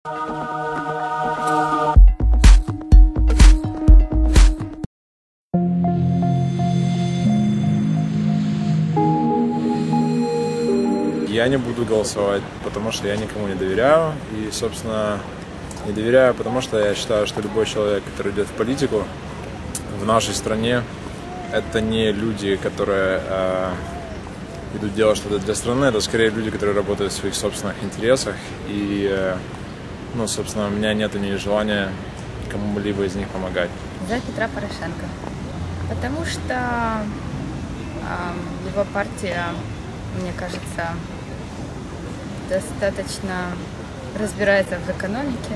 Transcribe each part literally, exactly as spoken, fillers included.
Я не буду голосовать, потому что я никому не доверяю. И, собственно, не доверяю, потому что я считаю, что любой человек, который идет в политику в нашей стране, это не люди, которые э, идут делать что-то для страны, это скорее люди, которые работают в своих собственных интересах. И, э, ну, собственно, у меня нет ни желания кому-либо из них помогать. За Петра Порошенко. Потому что э, его партия, мне кажется, достаточно разбирается в экономике.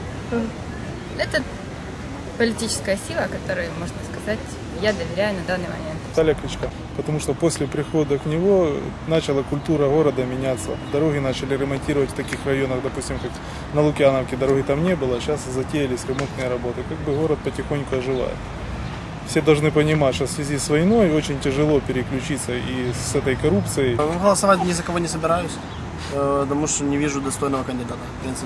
Это политическая сила, которой, можно сказать, я доверяю на данный момент. Виталия Кличко, потому что после прихода к него начала культура города меняться. Дороги начали ремонтировать в таких районах, допустим, как на Лукьяновке, дороги там не было, сейчас затеялись ремонтные работы. Как бы город потихоньку оживает. Все должны понимать, что в связи с войной очень тяжело переключиться и с этой коррупцией. Голосовать ни за кого не собираюсь, потому что не вижу достойного кандидата, в принципе.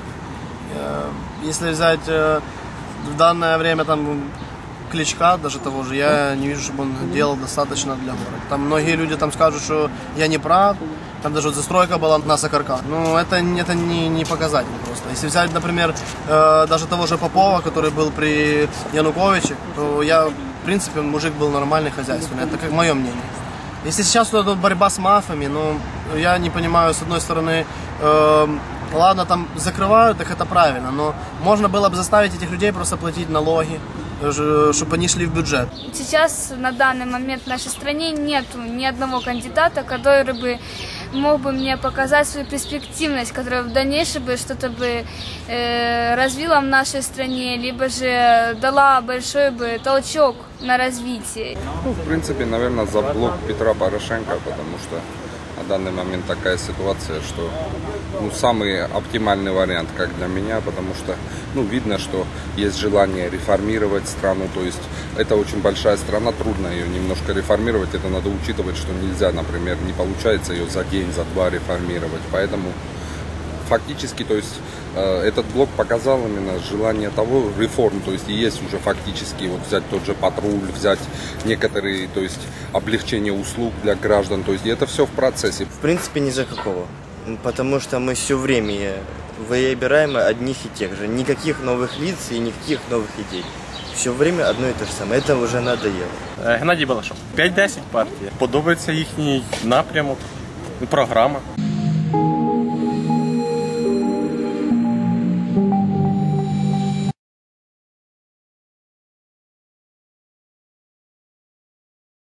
Если взять в данное время там Кличка, даже того же, я не вижу, чтобы он делал достаточно для города. Там многие люди там скажут, что я не прав, там даже вот застройка была на Сокарках. Ну, это, это не, не показатель просто. Если взять, например, даже того же Попова, который был при Януковиче, то я, в принципе, мужик был нормальный, хозяйственный. Это как мое мнение. Если сейчас тут борьба с мафиями, ну, я не понимаю, с одной стороны, э, ладно, там закрывают, так это правильно, но можно было бы заставить этих людей просто платить налоги, чтобы они шли в бюджет. Сейчас, на данный момент в нашей стране нет ни одного кандидата, который бы мог бы мне показать свою перспективность, которая в дальнейшем бы что-то бы э, развила в нашей стране, либо же дала большой бы толчок на развитие. Ну, в принципе, наверное, за блок Петра Порошенко, потому что на данный момент такая ситуация, что ну, самый оптимальный вариант, как для меня, потому что ну, видно, что есть желание реформировать страну, то есть это очень большая страна, трудно ее немножко реформировать, это надо учитывать, что нельзя, например, не получается ее за день, за два реформировать, поэтому фактически, то есть э, этот блок показал именно желание того реформ, то есть есть уже фактически вот взять тот же патруль, взять некоторые, то есть облегчение услуг для граждан, то есть это все в процессе. В принципе, ни за какого, потому что мы все время выбираем одних и тех же, никаких новых лиц и никаких новых идей. Все время одно і те ж саме, це вже надоело. Геннадій Балашов, п'ять-десять партій. Подобається їхній напрямок, програма.